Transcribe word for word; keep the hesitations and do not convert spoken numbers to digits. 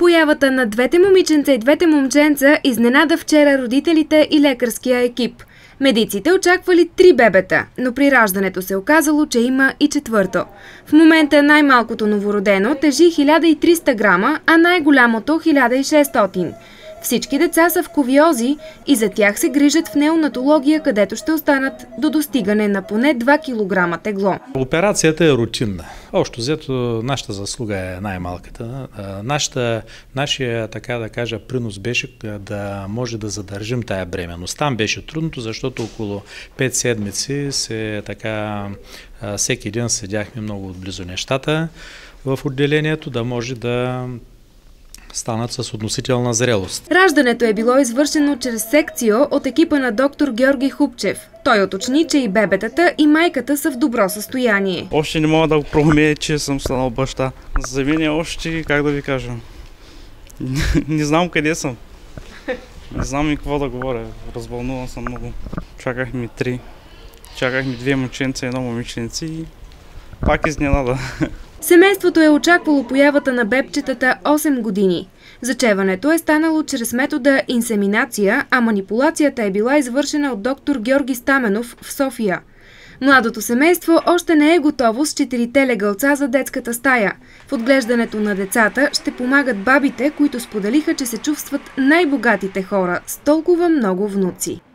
Появата на двете момиченца и двете момченца изненада вчера родителите и лекарския екип. Медиците очаквали три бебета, но при раждането се оказало, че има и четвърто. В момента най-малкото новородено тежи хиляда и триста грама, а най-голямото хиляда и шестстотин. Всички деца са в кувиози и за тях се грижат в неонатология, където ще останат до достигане на поне два килограма тегло. Операцията е рутинна. Общо взето нашата заслуга е най-малката. Нашата, нашия, така да кажа, принос беше да може да задържим тая бременност. Там беше трудното, защото около пет седмици се така всеки ден следяхме много отблизо нещата в отделението, да може да станат с относителна зрелост. Раждането е било извършено чрез секцио от екипа на доктор Георги Хупчев. Той уточни, че и бебетата, и майката са в добро състояние. Още не мога да го проумея, че съм станал баща. За мен е още, как да ви кажа, не знам къде съм. Не знам и какво да говоря. Развълнуван съм много. Чакахме три. Чакахме две момченца и едно момиченце и пак изненада. Семейството е очаквало появата на бебчетата осем години. Зачеването е станало чрез метода инсеминация, а манипулацията е била извършена от доктор Георги Стаменов в София. Младото семейство още не е готово с четирите легалца за детската стая. В отглеждането на децата ще помагат бабите, които споделиха, че се чувстват най-богатите хора с толкова много внуци.